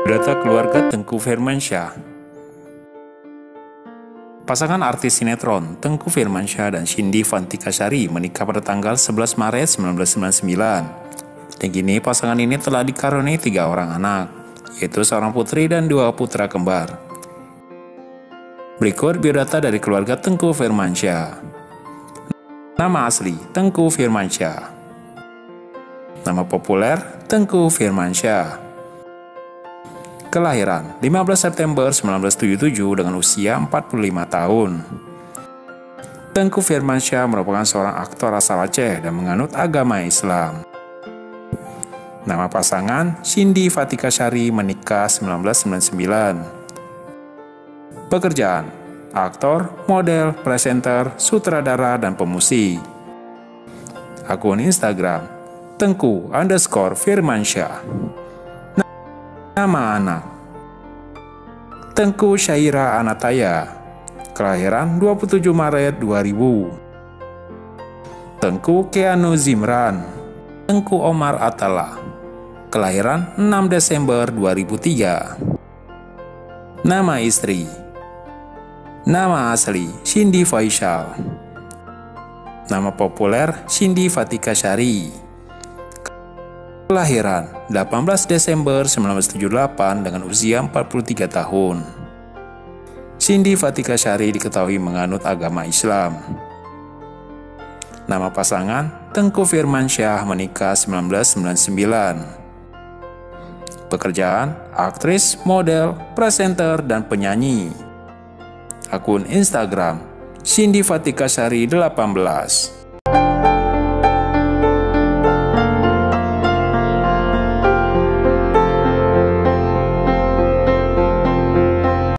Biodata keluarga Tengku Firmansyah. Pasangan artis sinetron Tengku Firmansyah dan Cindy Fantikasari menikah pada tanggal 11 Maret 1999. Dan kini pasangan ini telah dikaruniai 3 orang anak, yaitu seorang putri dan 2 putra kembar. Berikut biodata dari keluarga Tengku Firmansyah. Nama asli Tengku Firmansyah. Nama populer Tengku Firmansyah. Kelahiran 15 September 1977 dengan usia 45 tahun. Tengku Firmansyah merupakan seorang aktor asal Aceh dan menganut agama Islam. Nama pasangan Cindy Fantikasari, menikah 1999. Pekerjaan: aktor, model, presenter, sutradara, dan pemusik. Akun Instagram Tengku_Firmansyah. Nama anak: Tengku Syaira Anataya, kelahiran 27 Maret 2000. Tengku Keanu Zimran. Tengku Omar Atala, kelahiran 6 Desember 2003. Nama istri: nama asli Cindy Faisal. Nama populer Cindy Fantikasari. Kelahiran 18 Desember 1978 dengan usia 43 tahun. Cindy Fantikasari diketahui menganut agama Islam. Nama pasangan Tengku Firmansyah, menikah 1999. Pekerjaan: aktris, model, presenter, dan penyanyi. Akun Instagram Cindy Fantikasari 18.